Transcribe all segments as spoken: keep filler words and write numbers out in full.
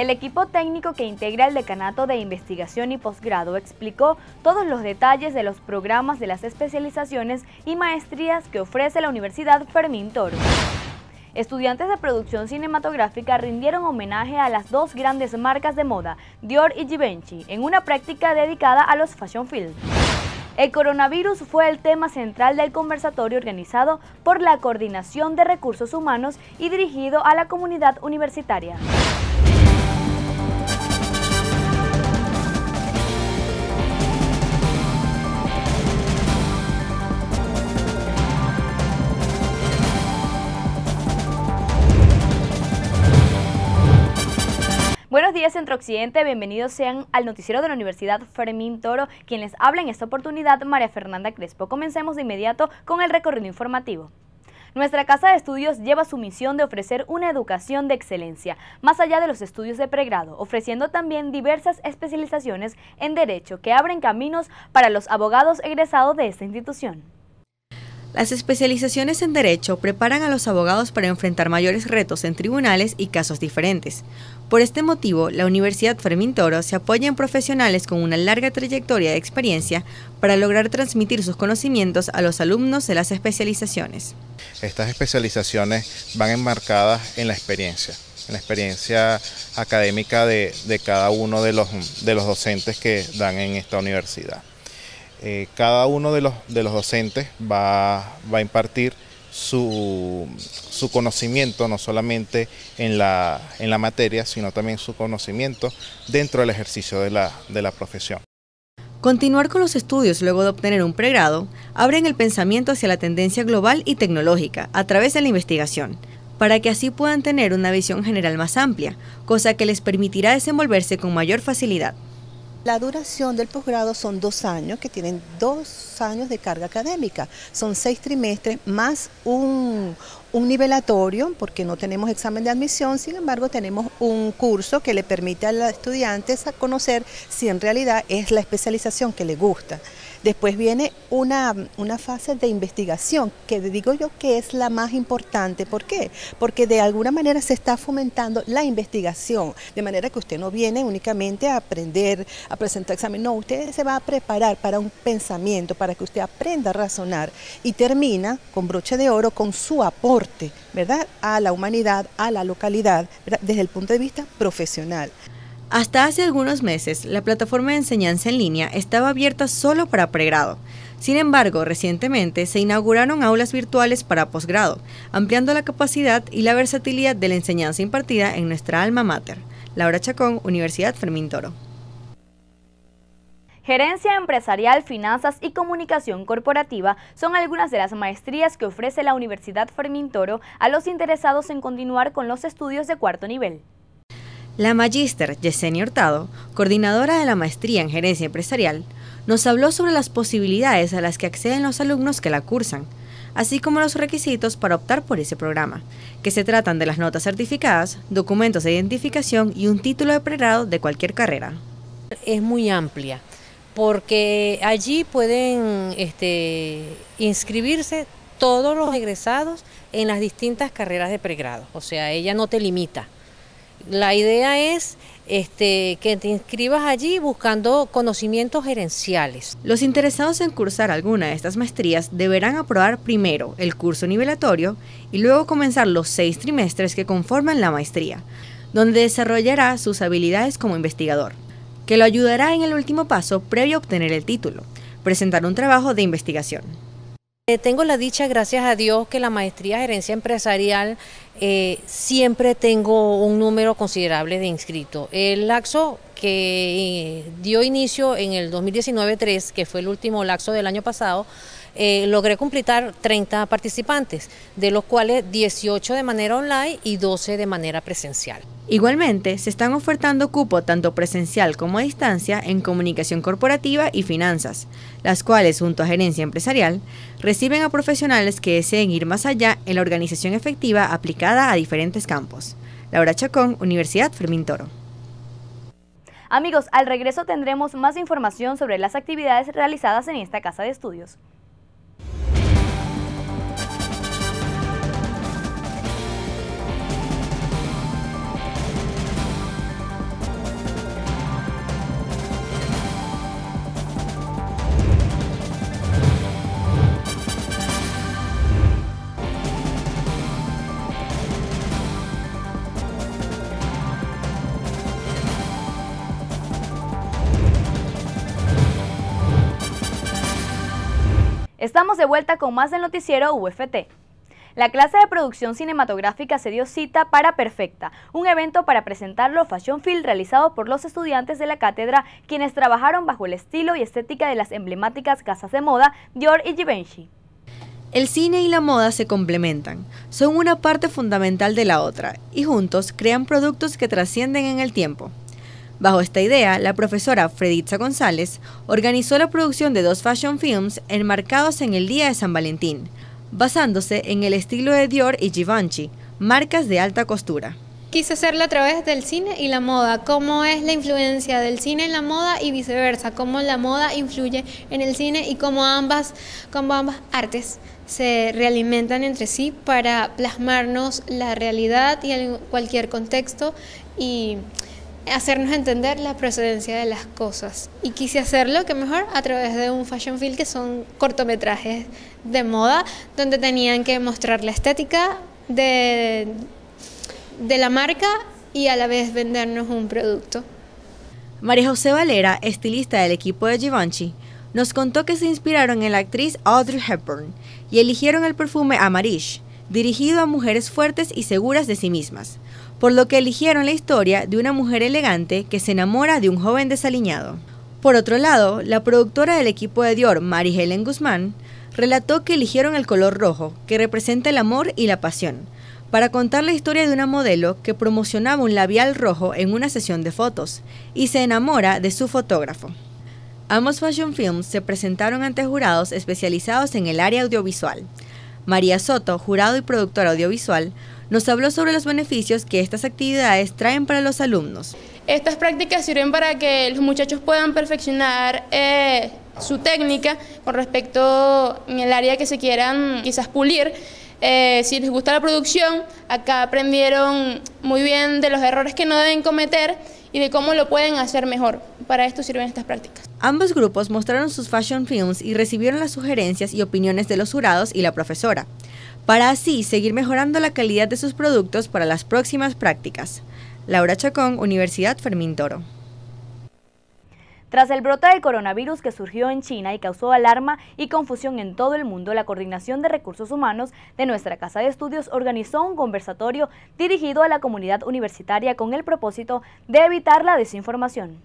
El equipo técnico que integra el Decanato de Investigación y Posgrado explicó todos los detalles de los programas de las especializaciones y maestrías que ofrece la Universidad Fermín Toro. Estudiantes de producción cinematográfica rindieron homenaje a las dos grandes marcas de moda, Dior y Givenchy, en una práctica dedicada a los Fashion Field. El coronavirus fue el tema central del conversatorio organizado por la Coordinación de Recursos Humanos y dirigido a la comunidad universitaria. Buenos días, Centro Occidente, bienvenidos sean al noticiero de la Universidad Fermín Toro. Quien les habla en esta oportunidad, María Fernanda Crespo. Comencemos de inmediato con el recorrido informativo. Nuestra Casa de Estudios lleva su misión de ofrecer una educación de excelencia, más allá de los estudios de pregrado, ofreciendo también diversas especializaciones en Derecho que abren caminos para los abogados egresados de esta institución. Las especializaciones en Derecho preparan a los abogados para enfrentar mayores retos en tribunales y casos diferentes. Por este motivo, la Universidad Fermín Toro se apoya en profesionales con una larga trayectoria de experiencia para lograr transmitir sus conocimientos a los alumnos de las especializaciones. Estas especializaciones van enmarcadas en la experiencia, en la experiencia académica de, de cada uno de los, de los docentes que dan en esta universidad. Eh, cada uno de los, de los docentes va, va a impartir su, su conocimiento, no solamente en la, en la materia, sino también su conocimiento dentro del ejercicio de la, de la profesión. Continuar con los estudios luego de obtener un pregrado abren el pensamiento hacia la tendencia global y tecnológica a través de la investigación, para que así puedan tener una visión general más amplia, cosa que les permitirá desenvolverse con mayor facilidad. La duración del posgrado son dos años, que tienen dos años de carga académica. Son seis trimestres más un, un nivelatorio, porque no tenemos examen de admisión, sin embargo tenemos un curso que le permite a los estudiantes a conocer si en realidad es la especialización que les gusta. Después viene una, una fase de investigación, que digo yo que es la más importante. ¿Por qué? Porque de alguna manera se está fomentando la investigación, de manera que usted no viene únicamente a aprender, a presentar examen, no, usted se va a preparar para un pensamiento, para que usted aprenda a razonar y termina con broche de oro con su aporte, ¿verdad?, a la humanidad, a la localidad, ¿verdad?, desde el punto de vista profesional. Hasta hace algunos meses, la plataforma de enseñanza en línea estaba abierta solo para pregrado. Sin embargo, recientemente se inauguraron aulas virtuales para posgrado, ampliando la capacidad y la versatilidad de la enseñanza impartida en nuestra alma mater. Laura Chacón, Universidad Fermín Toro. Gerencia empresarial, finanzas y comunicación corporativa son algunas de las maestrías que ofrece la Universidad Fermín Toro a los interesados en continuar con los estudios de cuarto nivel. La magíster Yesenia Hurtado, coordinadora de la maestría en gerencia empresarial, nos habló sobre las posibilidades a las que acceden los alumnos que la cursan, así como los requisitos para optar por ese programa, que se tratan de las notas certificadas, documentos de identificación y un título de pregrado de cualquier carrera. Es muy amplia, porque allí pueden este, inscribirse todos los egresados en las distintas carreras de pregrado, o sea, ella no te limita. La idea es este, que te inscribas allí buscando conocimientos gerenciales. Los interesados en cursar alguna de estas maestrías deberán aprobar primero el curso nivelatorio y luego comenzar los seis trimestres que conforman la maestría, donde desarrollará sus habilidades como investigador, que lo ayudará en el último paso previo a obtener el título, presentar un trabajo de investigación. Eh, tengo la dicha, gracias a Dios, que la maestría gerencia empresarial eh, siempre tengo un número considerable de inscritos. El laxo que eh, dio inicio en el dos mil diecinueve tres, que fue el último laxo del año pasado, eh, logré completar treinta participantes, de los cuales dieciocho de manera online y doce de manera presencial. Igualmente, se están ofertando cupo tanto presencial como a distancia en comunicación corporativa y finanzas, las cuales, junto a gerencia empresarial, reciben a profesionales que deseen ir más allá en la organización efectiva aplicada a diferentes campos. Laura Chacón, Universidad Fermín Toro. Amigos, al regreso tendremos más información sobre las actividades realizadas en esta casa de estudios. Estamos de vuelta con más del noticiero U F T. La clase de producción cinematográfica se dio cita para Perfecta, un evento para presentar los Fashion Film realizados por los estudiantes de la cátedra, quienes trabajaron bajo el estilo y estética de las emblemáticas casas de moda Dior y Givenchy. El cine y la moda se complementan, son una parte fundamental de la otra, y juntos crean productos que trascienden en el tiempo. Bajo esta idea, la profesora Freditza González organizó la producción de dos fashion films enmarcados en el Día de San Valentín, basándose en el estilo de Dior y Givenchy, marcas de alta costura. Quise hacerlo a través del cine y la moda, cómo es la influencia del cine en la moda y viceversa, cómo la moda influye en el cine y cómo ambas, cómo ambas artes se realimentan entre sí para plasmarnos la realidad y en cualquier contexto y hacernos entender la procedencia de las cosas. Y quise hacerlo, que mejor, a través de un fashion film, que son cortometrajes de moda, donde tenían que mostrar la estética de, de la marca y a la vez vendernos un producto. María José Valera, estilista del equipo de Givenchy, nos contó que se inspiraron en la actriz Audrey Hepburn y eligieron el perfume Amarish, dirigido a mujeres fuertes y seguras de sí mismas, por lo que eligieron la historia de una mujer elegante que se enamora de un joven desaliñado. Por otro lado, la productora del equipo de Dior, Mary Helen Guzmán, relató que eligieron el color rojo, que representa el amor y la pasión, para contar la historia de una modelo que promocionaba un labial rojo en una sesión de fotos y se enamora de su fotógrafo. Ambos fashion films se presentaron ante jurados especializados en el área audiovisual. María Soto, jurado y productora audiovisual, nos habló sobre los beneficios que estas actividades traen para los alumnos. Estas prácticas sirven para que los muchachos puedan perfeccionar eh, su técnica con respecto en el área que se quieran quizás pulir. Eh, si les gusta la producción, acá aprendieron muy bien de los errores que no deben cometer y de cómo lo pueden hacer mejor. Para esto sirven estas prácticas. Ambos grupos mostraron sus fashion films y recibieron las sugerencias y opiniones de los jurados y la profesora, para así seguir mejorando la calidad de sus productos para las próximas prácticas. Laura Chacón, Universidad Fermín Toro. Tras el brote del coronavirus que surgió en China y causó alarma y confusión en todo el mundo, la Coordinación de Recursos Humanos de nuestra Casa de Estudios organizó un conversatorio dirigido a la comunidad universitaria con el propósito de evitar la desinformación.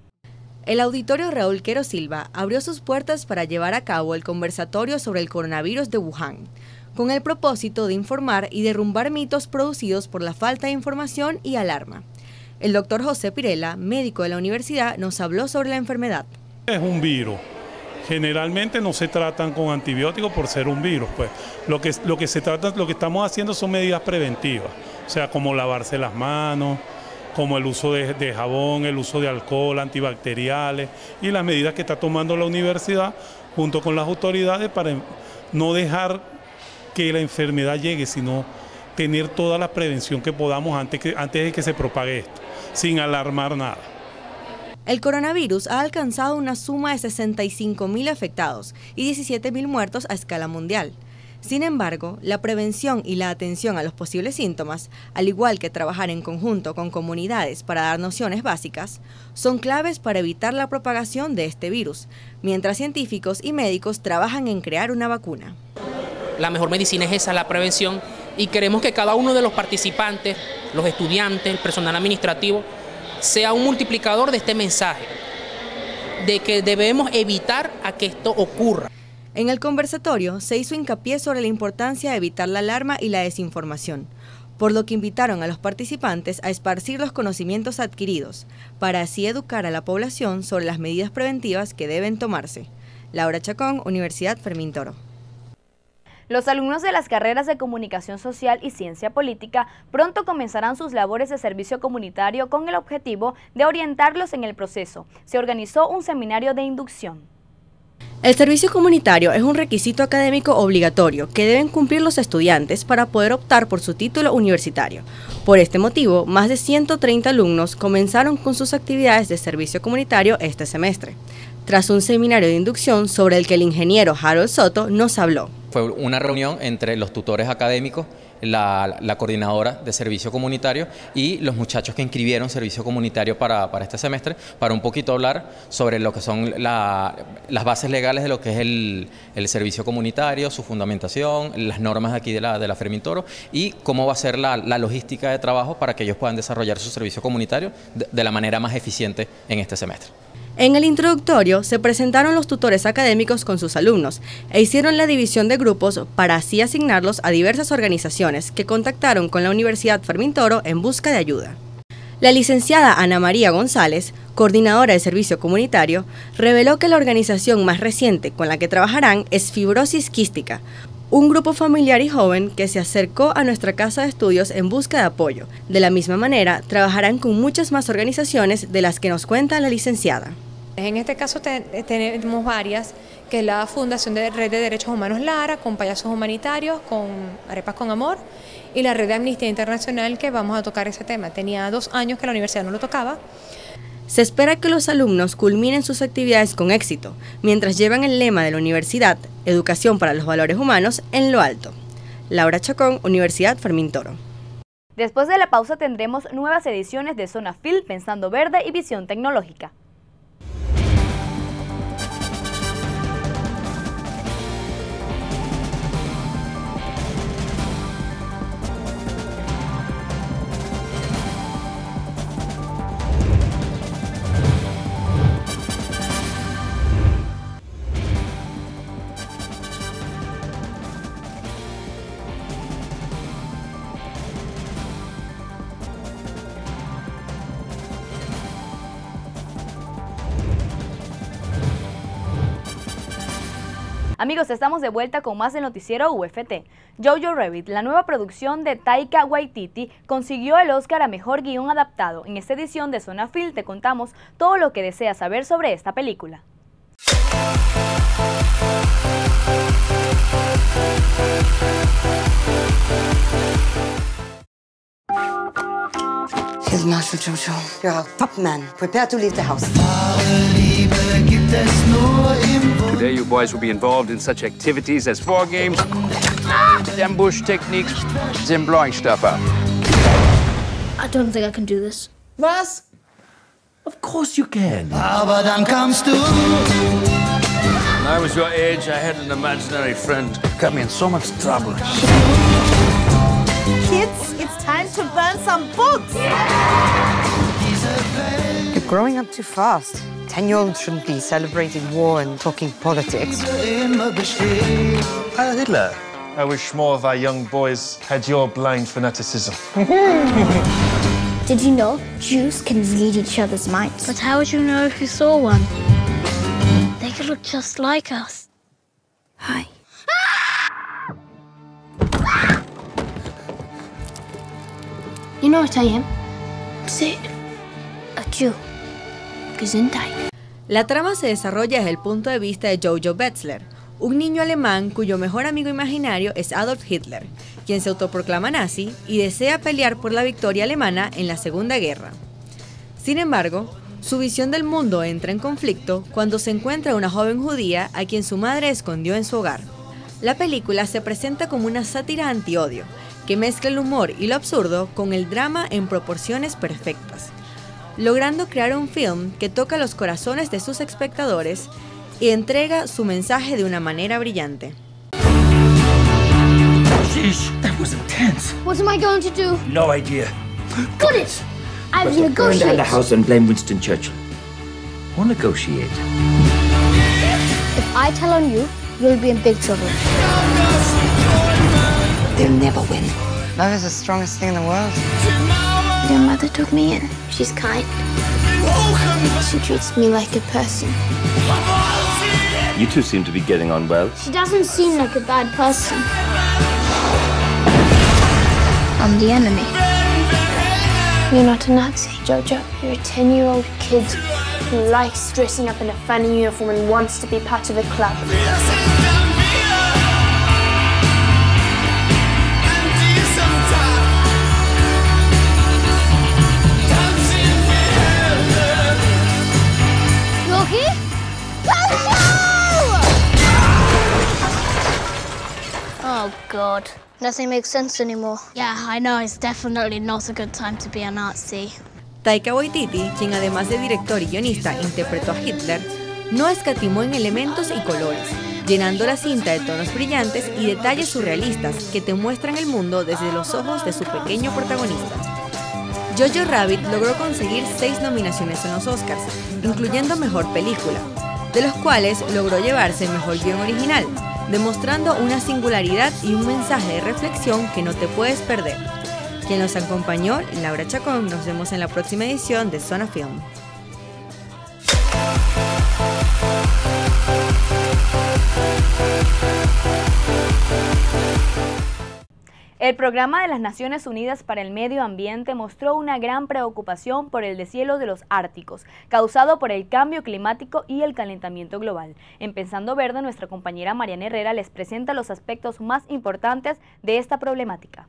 El Auditorio Raúl Quero Silva abrió sus puertas para llevar a cabo el conversatorio sobre el coronavirus de Wuhan, con el propósito de informar y derrumbar mitos producidos por la falta de información y alarma. El doctor José Pirela, médico de la universidad, nos habló sobre la enfermedad. Es un virus. Generalmente no se tratan con antibióticos por ser un virus. Pues. Lo que, lo que se trata, lo que estamos haciendo son medidas preventivas, o sea, como lavarse las manos, como el uso de, de jabón, el uso de alcohol, antibacteriales y las medidas que está tomando la universidad junto con las autoridades para no dejar que la enfermedad llegue, sino tener toda la prevención que podamos antes, que, antes de que se propague esto, sin alarmar nada. El coronavirus ha alcanzado una suma de sesenta y cinco mil afectados y diecisiete mil muertos a escala mundial. Sin embargo, la prevención y la atención a los posibles síntomas, al igual que trabajar en conjunto con comunidades para dar nociones básicas, son claves para evitar la propagación de este virus, mientras científicos y médicos trabajan en crear una vacuna. La mejor medicina es esa, la prevención, y queremos que cada uno de los participantes, los estudiantes, el personal administrativo, sea un multiplicador de este mensaje, de que debemos evitar a que esto ocurra. En el conversatorio se hizo hincapié sobre la importancia de evitar la alarma y la desinformación, por lo que invitaron a los participantes a esparcir los conocimientos adquiridos, para así educar a la población sobre las medidas preventivas que deben tomarse. Laura Chacón, Universidad Fermín Toro. Los alumnos de las carreras de Comunicación Social y Ciencia Política pronto comenzarán sus labores de servicio comunitario con el objetivo de orientarlos en el proceso. Se organizó un seminario de inducción. El servicio comunitario es un requisito académico obligatorio que deben cumplir los estudiantes para poder optar por su título universitario, Por este motivo, más de ciento treinta alumnos comenzaron con sus actividades de servicio comunitario este semestre, tras un seminario de inducción sobre el que el ingeniero Harold Soto nos habló. Fue una reunión entre los tutores académicos, la, la coordinadora de servicio comunitario y los muchachos que inscribieron servicio comunitario para, para este semestre, para un poquito hablar sobre lo que son la, las bases legales de lo que es el, el servicio comunitario, su fundamentación, las normas aquí de la, de la Fermín-Toro y cómo va a ser la, la logística de trabajo para que ellos puedan desarrollar su servicio comunitario de, de la manera más eficiente en este semestre. En el introductorio se presentaron los tutores académicos con sus alumnos e hicieron la división de grupos para así asignarlos a diversas organizaciones que contactaron con la Universidad Fermín-Toro en busca de ayuda. La licenciada Ana María González, coordinadora de servicio comunitario, reveló que la organización más reciente con la que trabajarán es Fibrosis Quística, un grupo familiar y joven que se acercó a nuestra casa de estudios en busca de apoyo. De la misma manera, trabajarán con muchas más organizaciones de las que nos cuenta la licenciada. En este caso te, tenemos varias, que es la Fundación de Red de Derechos Humanos Lara, con Payasos Humanitarios, con Arepas con Amor, y la Red de Amnistía Internacional, que vamos a tocar ese tema. Tenía dos años que la universidad no lo tocaba. Se espera que los alumnos culminen sus actividades con éxito, mientras llevan el lema de la universidad, Educación para los Valores Humanos, en lo alto. Laura Chacón, Universidad Fermín-Toro. Después de la pausa tendremos nuevas ediciones de Zona Fil, Pensando Verde y Visión Tecnológica. Amigos, estamos de vuelta con más del noticiero U F T. Jojo Rabbit, la nueva producción de Taika Waititi, consiguió el Oscar a Mejor Guión Adaptado. En esta edición de Zona Fil te contamos todo lo que deseas saber sobre esta película. Here's Marshal Jojo. You're our top man. Prepare to leave the house. Today you boys will be involved in such activities as war games, ambush techniques, and blowing stuff up. I don't think I can do this. Was? Of course you can. When I was your age, I had an imaginary friend. Got me in so much trouble. Kids, it's time to burn some books! You're growing up too fast. Ten-year-olds shouldn't be celebrating war and talking politics. Heil Hitler! I wish more of our young boys had your blind fanaticism. Did you know Jews can read each other's minds? But how would you know if you saw one? They could look just like us. Hi. You know what I am? Say it. A Jew. Gesundheit. La trama se desarrolla desde el punto de vista de Jojo Betzler, un niño alemán cuyo mejor amigo imaginario es Adolf Hitler, quien se autoproclama nazi y desea pelear por la victoria alemana en la Segunda Guerra. Sin embargo, su visión del mundo entra en conflicto cuando se encuentra una joven judía a quien su madre escondió en su hogar. La película se presenta como una sátira anti-odio, que mezcla el humor y lo absurdo con el drama en proporciones perfectas, logrando crear un film que toca los corazones de sus espectadores y entrega su mensaje de una manera brillante. Sheesh, that was intense. What am I going to do? No idea. Got it! I will Burn negotiate. down the house and blame Winston Churchill. Or negotiate. If I tell on you, you'll be in big trouble. They'll never win. Love is the strongest thing in the world. Your mother took me in. She's kind. She treats me like a person. You two seem to be getting on well. She doesn't seem like a bad person. I'm the enemy. You're not a Nazi, Jojo. You're a ten-year-old kid who likes dressing up in a funny uniform and wants to be part of a club. Oh, God. Nothing makes sense anymore. Yeah, I know. It's definitely not a good time to be a Nazi. Taika Waititi, quien además de director y guionista interpretó a Hitler, no escatimó en elementos y colores, llenando la cinta de tonos brillantes y detalles surrealistas que te muestran el mundo desde los ojos de su pequeño protagonista. Jojo Rabbit logró conseguir seis nominaciones en los Oscars, incluyendo Mejor Película, de los cuales logró llevarse Mejor Guión Original, demostrando una singularidad y un mensaje de reflexión que no te puedes perder. Quien nos acompañó, Laura Chacón. Nos vemos en la próxima edición de Zona Film. El Programa de las Naciones Unidas para el Medio Ambiente mostró una gran preocupación por el deshielo de los árticos, causado por el cambio climático y el calentamiento global. En Pensando Verde, nuestra compañera Mariana Herrera les presenta los aspectos más importantes de esta problemática.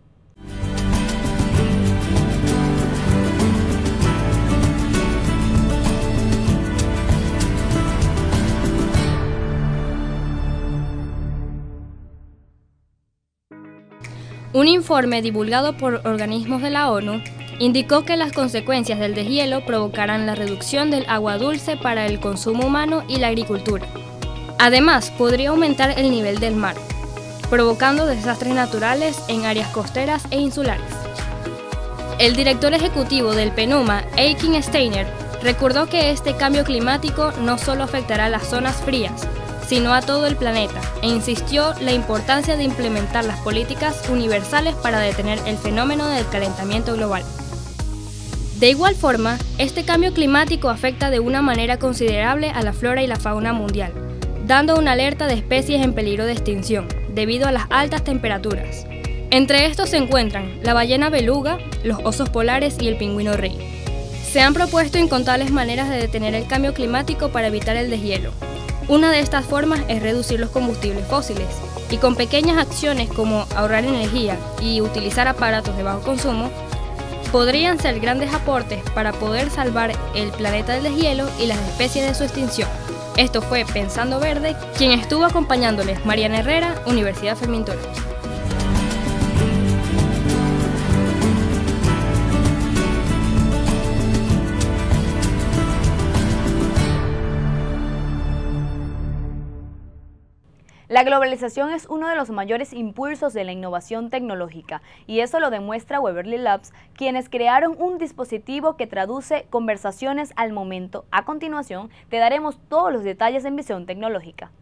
Un informe divulgado por organismos de la ONU indicó que las consecuencias del deshielo provocarán la reducción del agua dulce para el consumo humano y la agricultura. Además, podría aumentar el nivel del mar, provocando desastres naturales en áreas costeras e insulares. El director ejecutivo del PNUMA, Eikin Steiner, recordó que este cambio climático no solo afectará a las zonas frías, sino a todo el planeta, e insistió la importancia de implementar las políticas universales para detener el fenómeno del calentamiento global. De igual forma, este cambio climático afecta de una manera considerable a la flora y la fauna mundial, dando una alerta de especies en peligro de extinción, debido a las altas temperaturas. Entre estos se encuentran la ballena beluga, los osos polares y el pingüino rey. Se han propuesto incontables maneras de detener el cambio climático para evitar el deshielo. Una de estas formas es reducir los combustibles fósiles, y con pequeñas acciones como ahorrar energía y utilizar aparatos de bajo consumo, podrían ser grandes aportes para poder salvar el planeta del deshielo y las especies de su extinción. Esto fue Pensando Verde, quien estuvo acompañándoles Mariana Herrera, Universidad Fermín Toro. La globalización es uno de los mayores impulsos de la innovación tecnológica, y eso lo demuestra Waverly Labs, quienes crearon un dispositivo que traduce conversaciones al momento. A continuación, te daremos todos los detalles en Visión Tecnológica.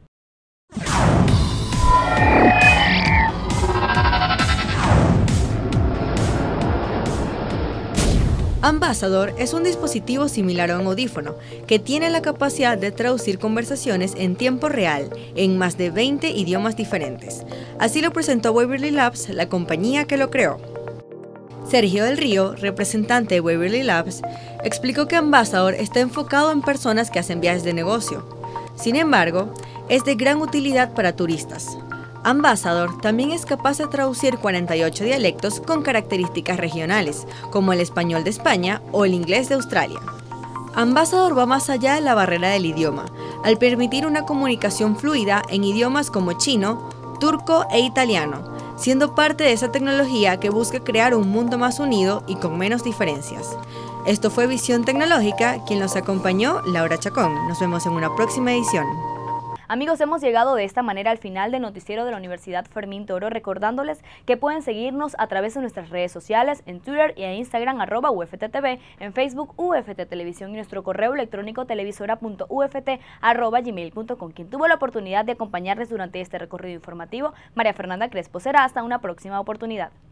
Ambassador es un dispositivo similar a un audífono que tiene la capacidad de traducir conversaciones en tiempo real en más de veinte idiomas diferentes. Así lo presentó Waverly Labs, la compañía que lo creó. Sergio del Río, representante de Waverly Labs, explicó que Ambassador está enfocado en personas que hacen viajes de negocio. Sin embargo, es de gran utilidad para turistas. Ambassador también es capaz de traducir cuarenta y ocho dialectos con características regionales, como el español de España o el inglés de Australia. Ambassador va más allá de la barrera del idioma, al permitir una comunicación fluida en idiomas como chino, turco e italiano, siendo parte de esa tecnología que busca crear un mundo más unido y con menos diferencias. Esto fue Visión Tecnológica, quien nos acompañó, Laura Chacón. Nos vemos en una próxima edición. Amigos, hemos llegado de esta manera al final del noticiero de la Universidad Fermín Toro, recordándoles que pueden seguirnos a través de nuestras redes sociales, en Twitter y en Instagram, arroba U F T T V, en Facebook U F T Televisión y nuestro correo electrónico televisora punto u f t arroba gmail punto com. Quien tuvo la oportunidad de acompañarles durante este recorrido informativo, María Fernanda Crespo. Será hasta una próxima oportunidad.